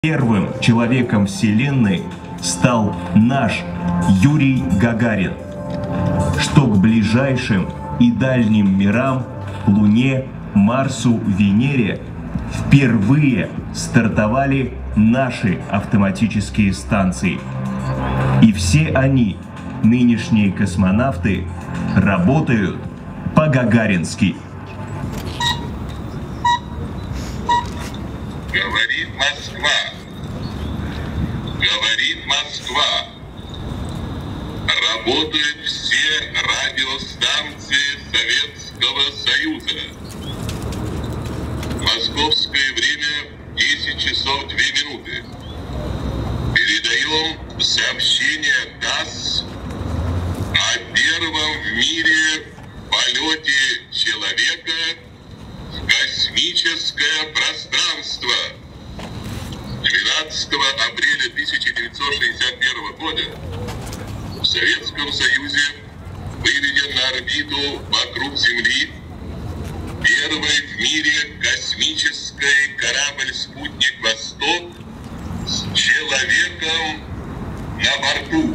Первым человеком Вселенной стал наш Юрий Гагарин, что к ближайшим и дальним мирам, Луне, Марсу, Венере впервые стартовали наши автоматические станции. И все они, нынешние космонавты, работают по-гагарински. Говорит Москва. Говорит Москва. Работают все радиостанции Советского Союза. Московское время 10 часов 2 минуты. Передаем сообщение ТАСС о первом в мире полете человека в космическое пространство. 12 апреля 1961 года в Советском Союзе выведен на орбиту вокруг Земли первый в мире космический корабль-спутник «Восток» с человеком на борту.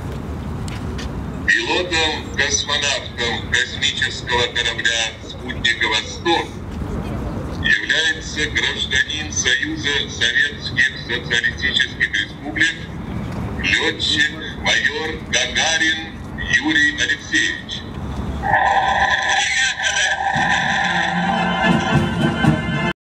Пилотом-космонавтом космического корабля «Спутника Восток» является гражданин Союза Советских Социалистических Республик, летчик-майор Гагарин Юрий Алексеевич.